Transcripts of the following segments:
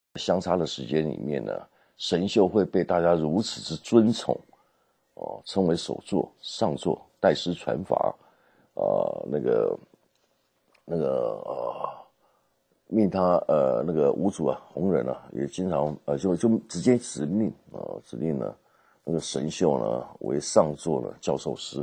相差的时间里面呢，神秀会被大家如此之尊崇，称为首座、上座、代师传法，命他那个五祖啊，弘忍啊，也经常就直接指令呢那个神秀呢为上座呢教授师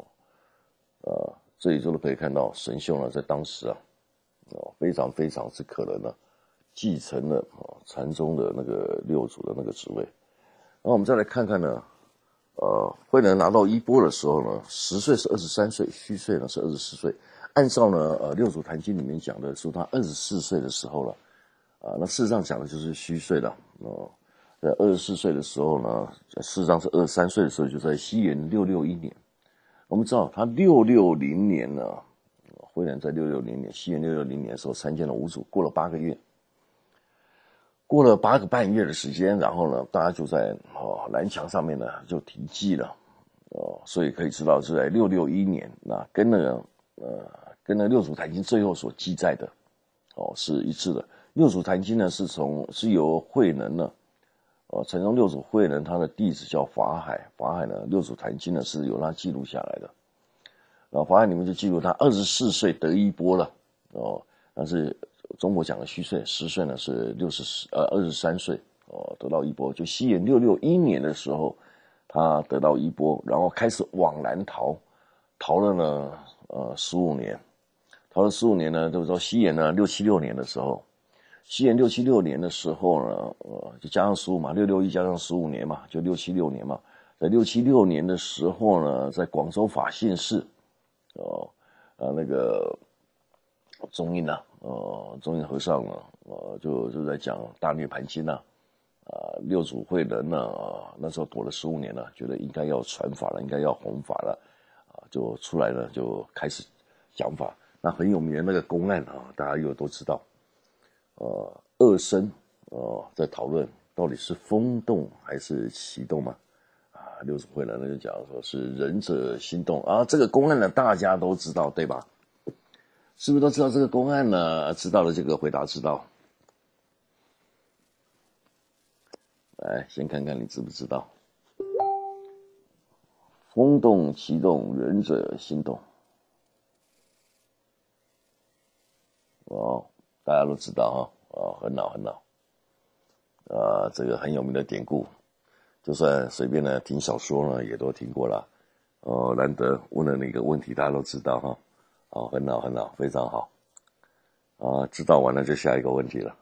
这里就可以看到神秀呢在当时啊非常非常之可能呢继承了禅宗的那个六祖的那个职位。然后我们再来看看呢，慧能拿到衣钵的时候呢，10岁是23岁，虚岁呢是24岁。按照呢六祖坛经里面讲的说他24岁的时候了，那事实上讲的就是虚岁了。在24岁的时候呢，事实上是23岁的时候，就在西元661年。我们知道他660年呢，慧能在660年，西元660年的时候参见了五祖，过了8个月。过了8个半月的时间，然后呢，大家就在南墙上面呢就题记了，所以可以知道是在661年，那跟那六祖坛经最后所记载的，是一致的。六祖坛经呢是由慧能呢，禅宗六祖慧能他的弟子叫法海，法海呢六祖坛经呢是由他记录下来的。然后法海里面就记录他24岁得衣钵了，但是中国讲的虚岁，10岁呢是23岁，得到衣钵。就西元661年的时候，他得到衣钵，然后开始往南逃了呢15年，逃了15年呢，就是说西元呢676年的时候，西元676年的时候呢，就加上15嘛，661加上15年嘛，就676年嘛。在676年的时候呢，在广州法性寺，那个宗印啊，宗印和尚呢，就在讲大涅盘经啊，六祖慧能呢，那时候躲了15年了，觉得应该要传法了，应该要弘法了，就出来了，就开始讲法。那很有名的那个公案啊，大家又都知道，二僧在讨论到底是风动还是气动嘛。六祖慧能就讲说是仁者心动啊，这个公案呢大家都知道对吧？是不是都知道这个公案呢？知道了这个回答知道。来，先看看你知不知道。风动气动，仁者心动。大家都知道很老很老。这个很有名的典故。就算随便呢听小说呢也都听过了，难得问了你一个问题大家都知道很老很老，非常好，知道完了就下一个问题了。